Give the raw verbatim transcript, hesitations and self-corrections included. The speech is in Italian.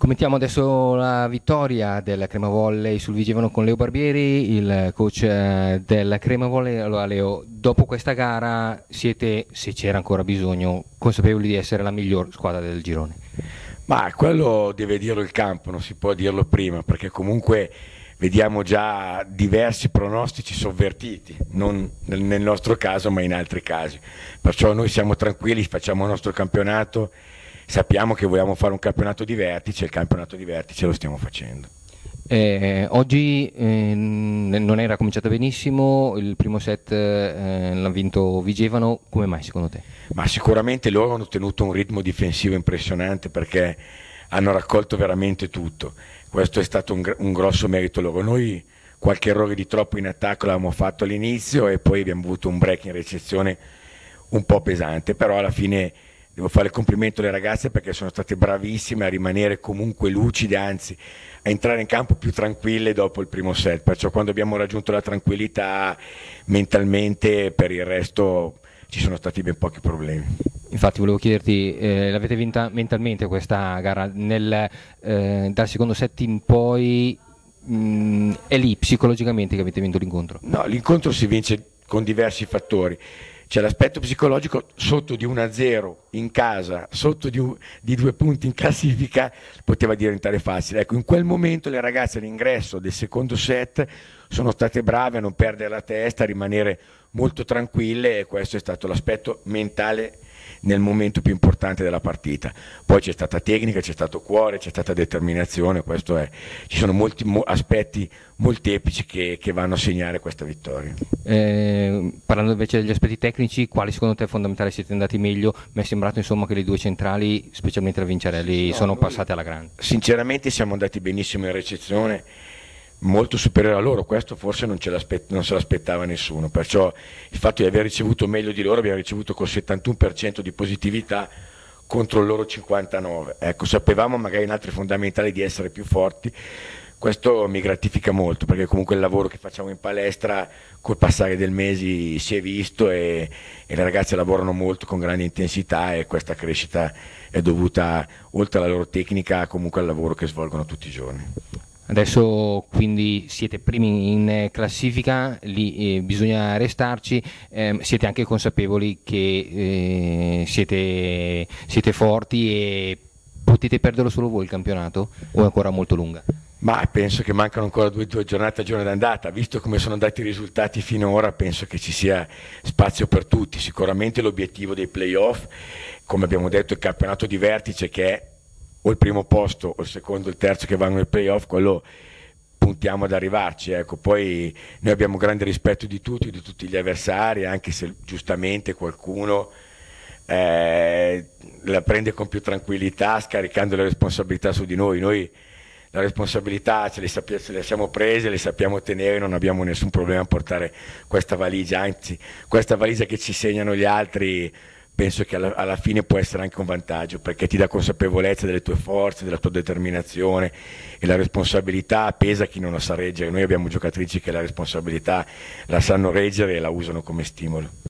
Commentiamo adesso la vittoria del Crema Volley sul Vigevano con Leo Barbieri, il coach eh, del Crema Volley. Allora Leo, dopo questa gara siete, se c'era ancora bisogno, consapevoli di essere la miglior squadra del girone? Ma quello deve dirlo il campo, non si può dirlo prima, perché comunque vediamo già diversi pronostici sovvertiti, non nel, nel nostro caso ma in altri casi. Perciò noi siamo tranquilli, facciamo il nostro campionato, sappiamo che vogliamo fare un campionato di vertice, il campionato di vertice lo stiamo facendo. Eh, oggi eh, non era cominciata benissimo, il primo set eh, l'ha vinto Vigevano, come mai secondo te? Ma sicuramente loro hanno tenuto un ritmo difensivo impressionante perché hanno raccolto veramente tutto, questo è stato un, un grosso merito loro. Noi qualche errore di troppo in attacco l'abbiamo fatto all'inizio e poi abbiamo avuto un break in ricezione un po' pesante, però alla fine devo fare il complimento alle ragazze perché sono state bravissime a rimanere comunque lucide, anzi a entrare in campo più tranquille dopo il primo set, perciò quando abbiamo raggiunto la tranquillità mentalmente per il resto ci sono stati ben pochi problemi. Infatti volevo chiederti, eh, l'avete vinta mentalmente questa gara? Nel, eh, dal secondo set in poi mh, è lì psicologicamente che avete vinto l'incontro? No, l'incontro si vince con diversi fattori. C'è l'aspetto psicologico, sotto di uno a zero in casa, sotto di, un, di due punti in classifica, poteva diventare facile. Ecco, in quel momento le ragazze all'ingresso del secondo set sono state brave a non perdere la testa, a rimanere molto tranquille e questo è stato l'aspetto mentale nel momento più importante della partita. Poi c'è stata tecnica, c'è stato cuore, c'è stata determinazione, questo è. Ci sono molti mo- aspetti molteplici che, che vanno a segnare questa vittoria. Eh, parlando invece degli aspetti tecnici, quali secondo te fondamentali siete andati meglio? Mi è sembrato insomma che le due centrali, specialmente la Vincerelli, No, sono noi, passate alla grande. Sinceramente siamo andati benissimo in ricezione, molto superiore a loro, questo forse non, ce non se l'aspettava nessuno, perciò il fatto di aver ricevuto meglio di loro, abbiamo ricevuto col settantuno per cento di positività contro il loro cinquantanove per cento, ecco, sapevamo magari in altri fondamentali di essere più forti, questo mi gratifica molto perché comunque il lavoro che facciamo in palestra col passare del mesi si è visto e, e le ragazze lavorano molto con grande intensità e questa crescita è dovuta oltre alla loro tecnica comunque al lavoro che svolgono tutti i giorni. Adesso quindi siete primi in classifica, lì eh, bisogna restarci, eh, siete anche consapevoli che eh, siete, siete forti e potete perderlo solo voi il campionato o è ancora molto lunga? Ma penso che mancano ancora due, due giornate a giorno d'andata, visto come sono andati i risultati finora penso che ci sia spazio per tutti, sicuramente l'obiettivo dei playoff, come abbiamo detto il campionato di vertice che è o il primo posto o il secondo o il terzo che vanno nei playoff, quello puntiamo ad arrivarci, ecco. Poi noi abbiamo grande rispetto di tutti, di tutti gli avversari, anche se giustamente qualcuno eh, la prende con più tranquillità scaricando le responsabilità su di noi, noi la responsabilità ce le, sappia, ce le siamo prese, le sappiamo tenere, non abbiamo nessun problema a portare questa valigia, anzi questa valigia che ci segnano gli altri penso che alla, alla fine può essere anche un vantaggio perché ti dà consapevolezza delle tue forze, della tua determinazione e la responsabilità pesa a chi non la sa reggere. Noi abbiamo giocatrici che la responsabilità la sanno reggere e la usano come stimolo.